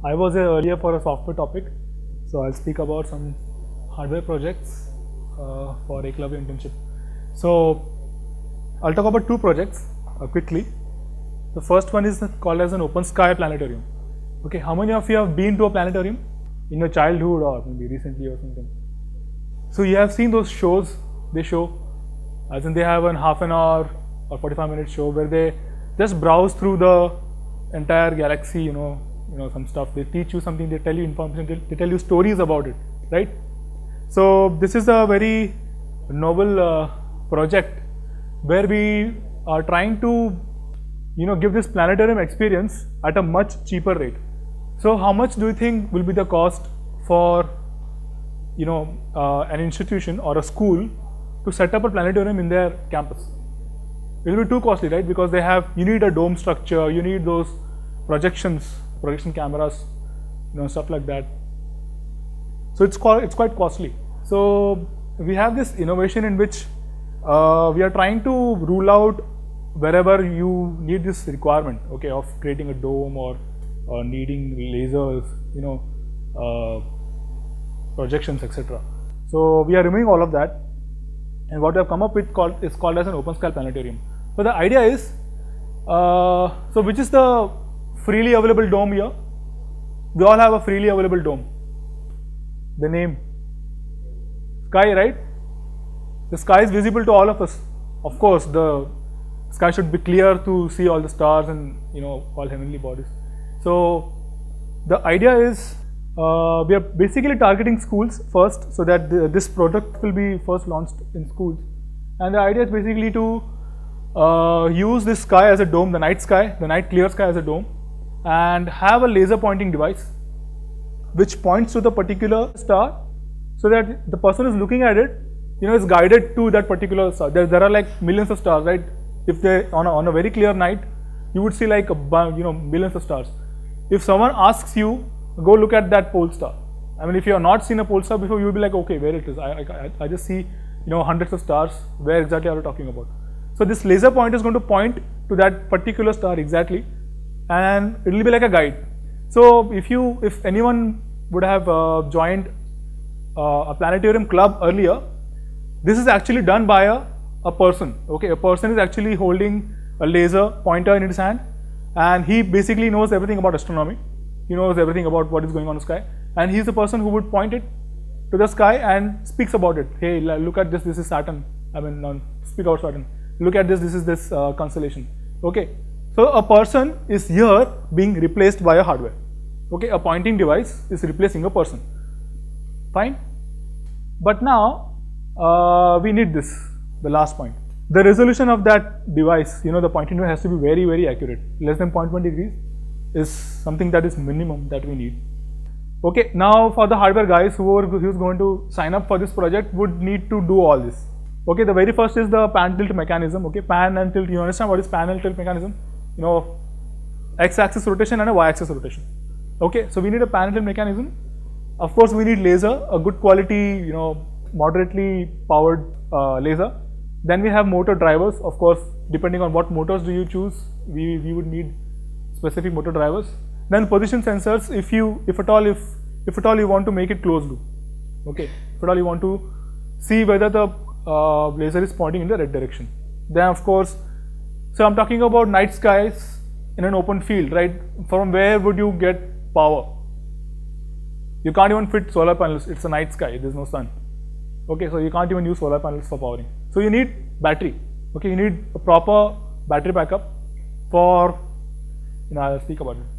I was here earlier for a software topic, so I'll speak about some hardware projects for Eklavya internship. So I'll talk about two projects quickly. The first one is called as an open sky planetarium. Okay, how many of you have been to a planetarium in your childhood or maybe recently or something? So you have seen those shows they show, as in they have an half an hour or 45-minute show where they just browse through the entire galaxy, you know some stuff. They teach you something, they tell you information, they tell you stories about it, right? So this is a very novel project where we are trying to give this planetarium experience at a much cheaper rate. So how much do you think will be the cost for an institution or a school to set up a planetarium in their campus? It will be too costly, right? Because you need a dome structure, you need those projection cameras, stuff like that. So it's quite costly. So we have this innovation in which we are trying to rule out wherever you need this requirement, okay, of creating a dome or needing lasers, projections, etc. So we are removing all of that, and what we have come up with is called as an open sky planetarium. So the idea is, so which is the freely available dome here? We all have a freely available dome. The name, sky, right? The sky is visible to all of us. Of course, the sky should be clear to see all the stars and all heavenly bodies. So the idea is we are basically targeting schools first, so that this product will be first launched in schools. And the idea is basically to use this sky as a dome, the night clear sky as a dome, and have a laser pointing device which points to the particular star, so that the person who is looking at it, is guided to that particular star. There are like millions of stars, right? If they on a very clear night, you would see like millions of stars. If someone asks you, go look at that pole star. I mean, if you have not seen a pole star before, you will be like, okay, where it is? I just see hundreds of stars. Where exactly are you talking about? So this laser point is going to point to that particular star exactly, and it will be like a guide. So if anyone would have joined a planetarium club earlier, this is actually done by a person. Okay, a person is actually holding a laser pointer in his hand, and he basically knows everything about astronomy. He knows everything about what is going on in the sky, and he is the person who would point it to the sky and speaks about it. Hey, look at this. This is Saturn. I mean, speak about Saturn. Look at this. This is this constellation. Okay, so a person is here being replaced by a hardware. Okay, a pointing device is replacing a person. Fine, but now we need this. The last point. The resolution of that device, the pointing device has to be very, very accurate. Less than 0.1 degrees is something that is minimum that we need. Okay, now for the hardware guys who's going to sign up for this project would need to do all this. Okay, the very first is the pan tilt mechanism. Okay, pan and tilt. You understand what is pan and tilt mechanism? X-axis rotation and a Y-axis rotation. Okay, so we need a pan and tilt mechanism. Of course, we need laser, a good quality, moderately powered laser. Then we have motor drivers. Of course, depending on what motors do you choose, we would need specific motor drivers. Then position sensors, if at all you want to make it closed loop. Okay, if at all you want to see whether the laser is pointing in the right direction. Then of course, so I'm talking about night skies in an open field, right? From where would you get power? You can't even fit solar panels. It's a night sky. There's no sun. Okay, so you can't even use solar panels for powering. So you need battery. Okay, you need a proper battery backup for, I'll speak about it.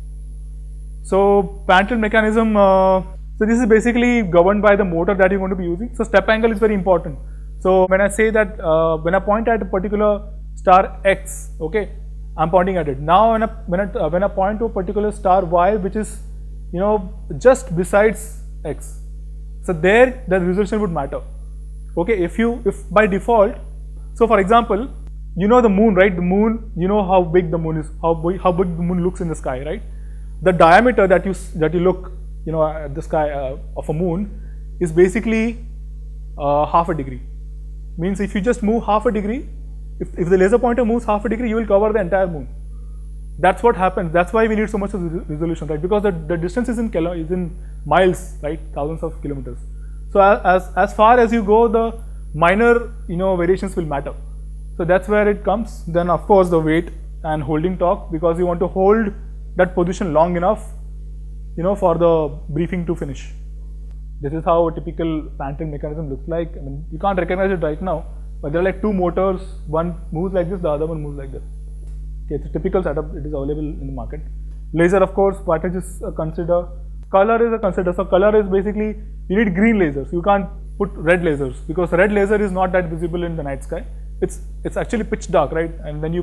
So pan tilt mechanism, so this is basically governed by the motor that you're going to be using. So step angle is very important. So when I say that, when I point at a particular star X, okay, I'm pointing at it. Now when I point to a particular star Y, which is, just besides X, so there the resolution would matter. Okay, if by default, so for example, the moon, right? The moon, how big the moon is, how big the moon looks in the sky, right? The diameter that you look, at the sky of a moon is basically half a degree. Means if you just move half a degree, if the laser pointer moves half a degree, you will cover the entire moon. That's what happens. That's why we need so much resolution, right? Because the distance is in miles, right? Thousands of kilometers. So as far as you go, the minor variations will matter. So that's where it comes. Then of course the weight and holding torque, because you want to hold that position long enough, for the briefing to finish. This is how a typical planetary mechanism looks like. I mean, you can't recognize it right now, but there are like two motors. One moves like this, the other one moves like this. Okay, it's a typical setup. It is available in the market. Laser, of course, what is a consider. Color is a consider. So color is basically, you need green lasers. You can't put red lasers, because red laser is not that visible in the night sky. It's actually pitch dark, right? And then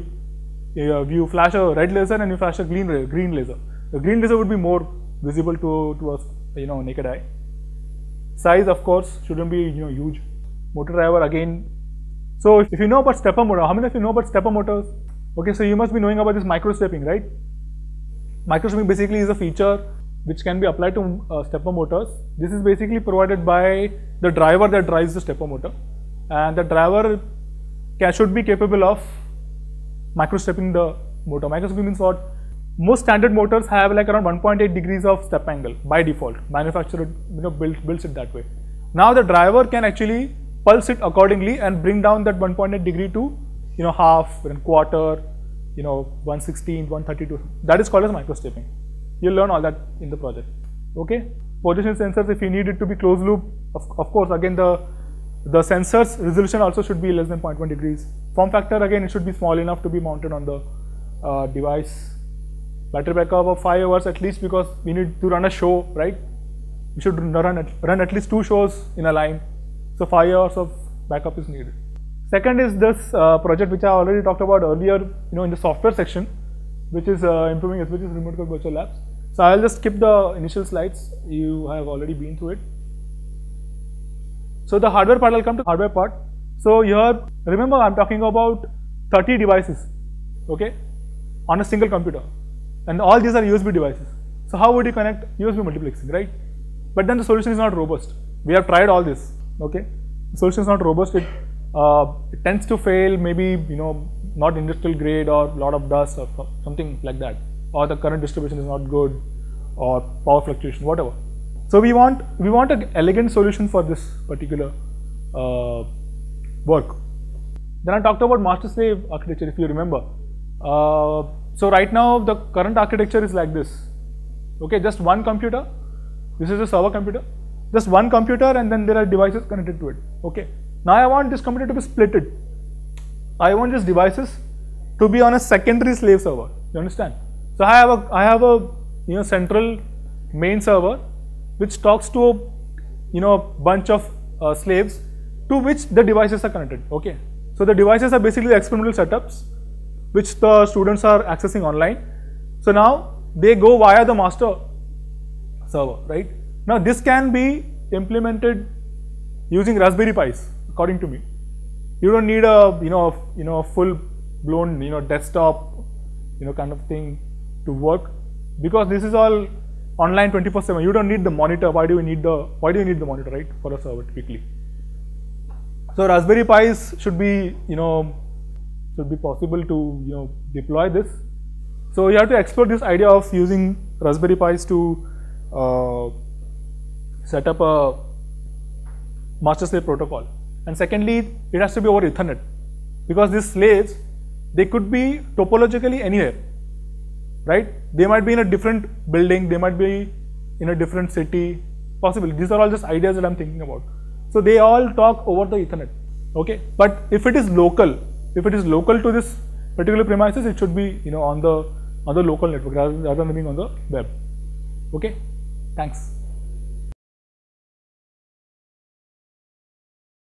you flash a red laser and you flash a green laser. The green laser would be more visible to us, naked eye. Size, of course, shouldn't be huge. Motor driver again. So if you know about stepper motor, how many of you know about stepper motors? Okay, so you must be knowing about this micro stepping, right? Micro stepping basically is a feature which can be applied to stepper motors. This is basically provided by the driver that drives the stepper motor, and the driver should be capable of micro stepping the motor. Micro stepping means what? Most standard motors have like around 1.8 degrees of step angle by default. Manufacturer builds it that way. Now the driver can actually pulse it accordingly and bring down that 1.8 degree to half and quarter, 1/16, 1/32. That is called as micro stepping. You'll learn all that in the project. Okay. Position sensors, if you need it to be closed loop, of course, again the sensor's resolution also should be less than 0.1 degrees. Form factor, again, it should be small enough to be mounted on the device. Battery backup of 5 hours at least, because we need to run a show, right? We should run at least 2 shows in a line. So 5 hours of backup is needed. Second is this project which I already talked about earlier, in the software section, which is improving SVG's remote code virtual labs. So I'll just skip the initial slides. You have already been through it. So the hardware part, I'll come to hardware part. So here, remember, I'm talking about 30 devices, okay, on a single computer. And all these are USB devices. So how would you connect USB multiplexing, right? But then the solution is not robust. We have tried all this, okay? The solution is not robust. It tends to fail, maybe, not industrial grade, or a lot of dust or something like that. Or the current distribution is not good, or power fluctuation, whatever. So we want an elegant solution for this particular work. Then I talked about master-slave architecture, if you remember. So right now the current architecture is like this. Okay, just one computer. This is a server computer. Just one computer, and then there are devices connected to it. Okay. Now I want this computer to be splitted. I want these devices to be on a secondary slave server. You understand? So I have a central main server which talks to a bunch of slaves to which the devices are connected. Okay. So the devices are basically the experimental setups which the students are accessing online. So now they go via the master server, right? Now this can be implemented using Raspberry Pis, according to me. You don't need a full blown desktop kind of thing to work, because this is all online 24/7. You don't need the monitor. Why do you need the monitor, right, for a server typically? So Raspberry Pis should be possible to deploy this. So you have to explore this idea of using Raspberry Pis to set up a master slave protocol. And secondly, it has to be over Ethernet, because these slaves, they could be topologically anywhere, right? They might be in a different building, they might be in a different city, possibly. These are all just ideas that I'm thinking about. So they all talk over the Ethernet, okay? But if it is local to this particular premises, it should be on the local network rather than being on the web. Okay, thanks.